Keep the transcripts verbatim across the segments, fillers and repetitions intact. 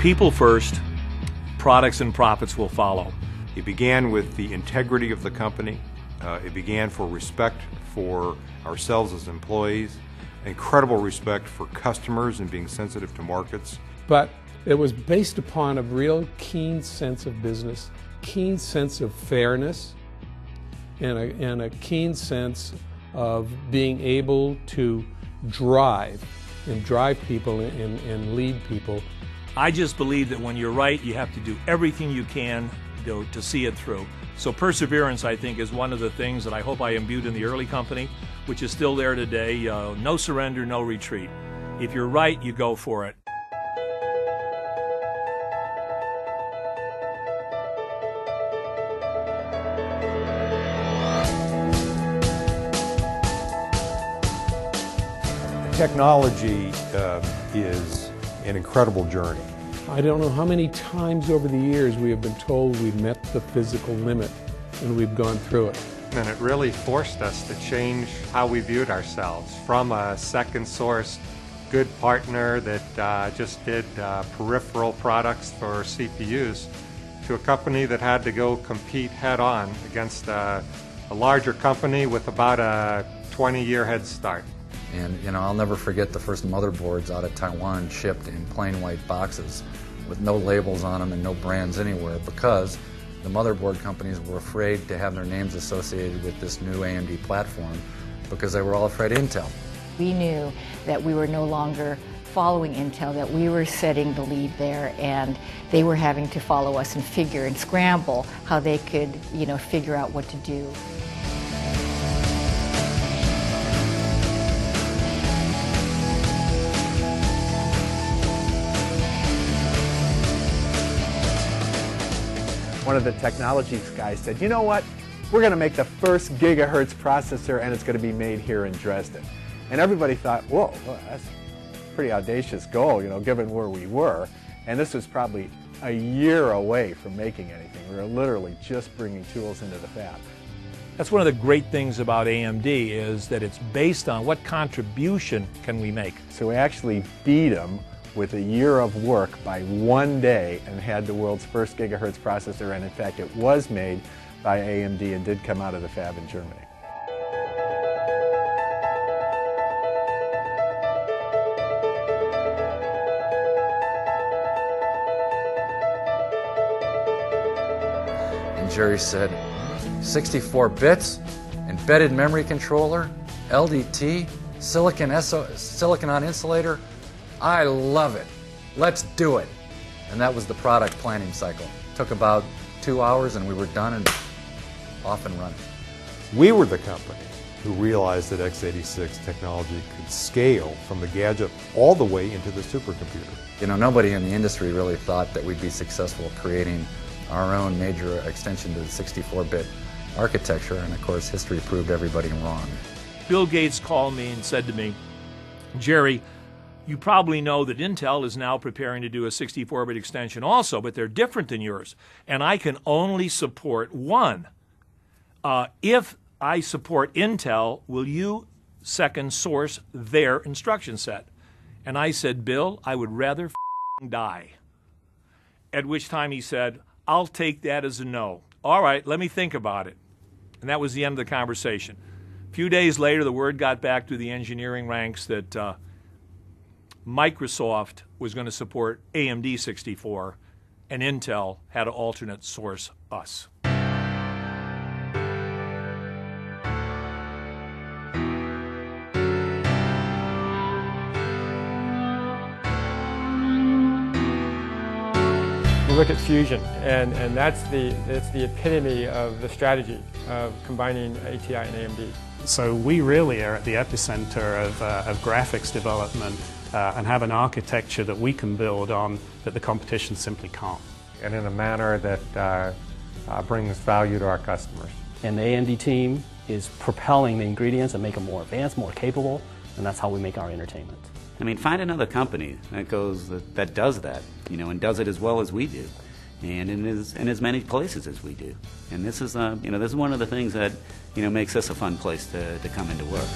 People first, products and profits will follow. It began with the integrity of the company. Uh, it began for respect for ourselves as employees, incredible respect for customers and being sensitive to markets. But it was based upon a real keen sense of business, keen sense of fairness, and a, and a keen sense of being able to drive and drive people and, and lead people. I just believe that when you're right, you have to do everything you can to, to see it through. So perseverance, I think, is one of the things that I hope I imbued in the early company, which is still there today. Uh, no surrender, no retreat. If you're right, you go for it. Technology uh, is an incredible journey. I don't know how many times over the years we have been told we've met the physical limit and we've gone through it. And it really forced us to change how we viewed ourselves from a second source good partner that uh, just did uh, peripheral products for C P Us to a company that had to go compete head on against a, a larger company with about a twenty year head start. And you know, I'll never forget the first motherboards out of Taiwan shipped in plain white boxes with no labels on them and no brands anywhere, because the motherboard companies were afraid to have their names associated with this new A M D platform because they were all afraid of Intel. We knew that we were no longer following Intel, that we were setting the lead there, and they were having to follow us and figure and scramble how they could, you know, figure out what to do. One of the technology guys said, you know what, we're going to make the first gigahertz processor and it's going to be made here in Dresden. And everybody thought, whoa, well, that's a pretty audacious goal, you know, given where we were. And this was probably a year away from making anything. We were literally just bringing tools into the fab. That's one of the great things about A M D, is that it's based on what contribution can we make. So we actually beat them with a year of work by one day and had the world's first gigahertz processor, and in fact it was made by A M D and did come out of the fab in Germany. And Jerry said, sixty-four bits, embedded memory controller, L D T, silicon, SO, silicon on insulator. I love it. Let's do it. And that was the product planning cycle. Took about two hours and we were done and off and running. We were the company who realized that x eighty-six technology could scale from the gadget all the way into the supercomputer. You know, nobody in the industry really thought that we'd be successful creating our own major extension to the sixty-four bit architecture, and of course history proved everybody wrong. Bill Gates called me and said to me, Jerry, you probably know that Intel is now preparing to do a sixty-four bit extension also, but they're different than yours, and I can only support one. Uh, if I support Intel, will you second source their instruction set? And I said, Bill, I would rather f***ing die. At which time he said, I'll take that as a no. All right, let me think about it. And that was the end of the conversation. A few days later, the word got back to the engineering ranks that uh, Microsoft was going to support A M D sixty-four, and Intel had to alternate source us. You look at fusion, and, and that's, the, that's the epitome of the strategy of combining A T I and A M D. So we really are at the epicenter of, uh, of graphics development uh, and have an architecture that we can build on that the competition simply can't. And in a manner that uh, uh, brings value to our customers. And the A M D team is propelling the ingredients and make them more advanced, more capable, and that's how we make our entertainment. I mean, find another company that goes that, that does that, you know, and does it as well as we do, and in as in as many places as we do. And this is, uh, you know, this is one of the things that, you know, makes this a fun place to, to come into work.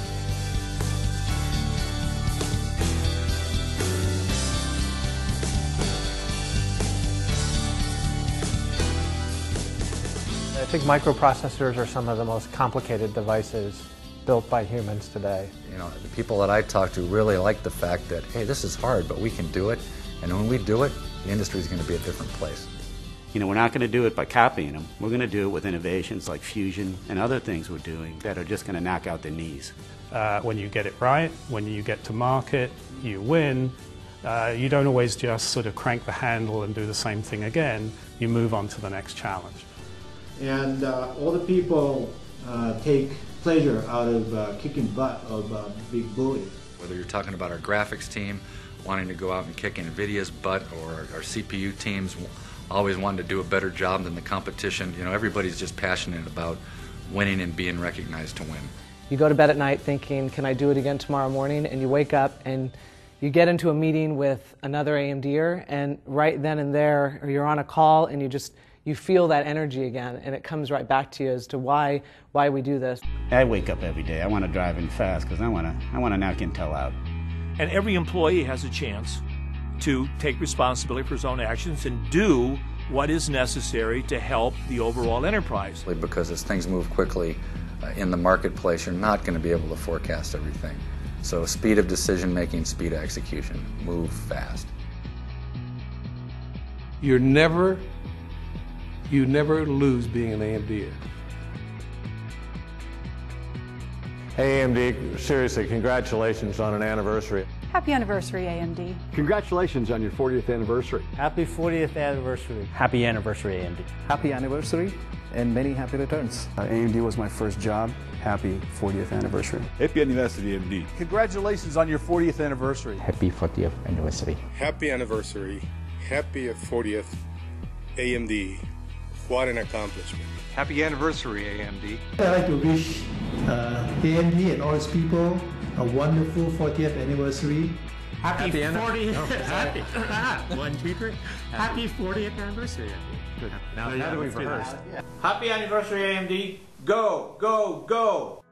I think microprocessors are some of the most complicated devices built by humans today. You know, the people that I talk to really like the fact that, hey, this is hard, but we can do it. And when we do it, the industry is going to be a different place. You know, we're not going to do it by copying them. We're going to do it with innovations like fusion and other things we're doing that are just going to knock out their knees. Uh, when you get it right, when you get to market, you win. Uh, you don't always just sort of crank the handle and do the same thing again. You move on to the next challenge. And uh, all the people uh, take pleasure out of uh, kicking butt of uh, big bully. Whether you're talking about our graphics team wanting to go out and kick NVIDIA's butt, or our C P U teams always wanting to do a better job than the competition, you know, everybody's just passionate about winning and being recognized to win. You go to bed at night thinking, can I do it again tomorrow morning? And you wake up and you get into a meeting with another AMDer, and right then and there, or you're on a call and you just, you feel that energy again, and it comes right back to you as to why, why we do this. I wake up every day. I want to drive in fast because I want to, I want to knock Intel out. And every employee has a chance to take responsibility for his own actions and do what is necessary to help the overall enterprise. Because as things move quickly uh, in the marketplace, you're not going to be able to forecast everything. So speed of decision making, speed of execution, move fast. You're never, you never lose being an AMDer. Hey A M D, seriously, congratulations on an anniversary. Happy anniversary, A M D. Congratulations on your fortieth anniversary. Happy fortieth anniversary. Happy anniversary, A M D. Happy anniversary and many happy returns. Uh, A M D was my first job. Happy fortieth anniversary. Happy anniversary, A M D. Congratulations on your fortieth anniversary. Happy fortieth anniversary. Happy anniversary. Happy fortieth A M D. What an accomplishment. Happy anniversary, A M D. I'd like to wish uh, A M D and all its people a wonderful fortieth anniversary. Happy, Happy fortieth. Oh, happy. One, two, three. Happy fortieth anniversary. Good. Now, now that we've rehearsed. Happy anniversary, A M D. Go, go, go.